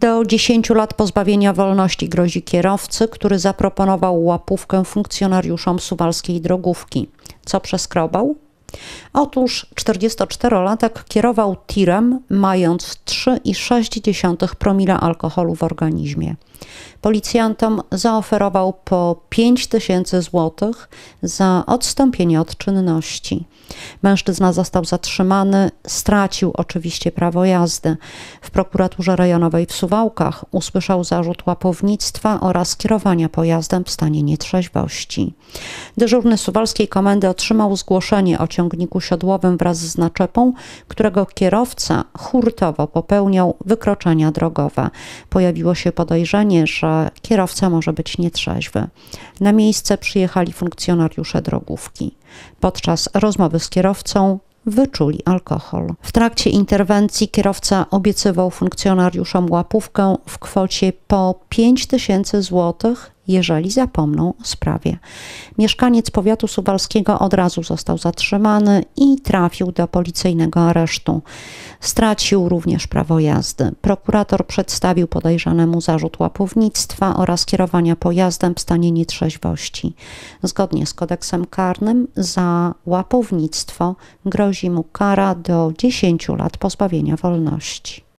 Do 10 lat pozbawienia wolności grozi kierowcy, który zaproponował łapówkę funkcjonariuszom suwalskiej drogówki. Co przeskrobał? Otóż 44-latek kierował tirem, mając 3,6 promila alkoholu w organizmie. Policjantom zaoferował po 5000 złotych za odstąpienie od czynności. Mężczyzna został zatrzymany, stracił oczywiście prawo jazdy. W prokuraturze rejonowej w Suwałkach usłyszał zarzut łapownictwa oraz kierowania pojazdem w stanie nietrzeźwości. Dyżurny suwalskiej komendy otrzymał zgłoszenie o ciągniku siodłowym wraz z naczepą, którego kierowca hurtowo popełniał wykroczenia drogowe. Pojawiło się podejrzenie, że kierowca może być nietrzeźwy. Na miejsce przyjechali funkcjonariusze drogówki. Podczas rozmowy z kierowcą wyczuli alkohol. W trakcie interwencji kierowca obiecywał funkcjonariuszom łapówkę w kwocie po 5000 złotych, jeżeli zapomną o sprawie. Mieszkaniec powiatu suwalskiego od razu został zatrzymany i trafił do policyjnego aresztu. Stracił również prawo jazdy. Prokurator przedstawił podejrzanemu zarzut łapownictwa oraz kierowania pojazdem w stanie nietrzeźwości. Zgodnie z kodeksem karnym za łapownictwo grozi mu kara do 10 lat pozbawienia wolności.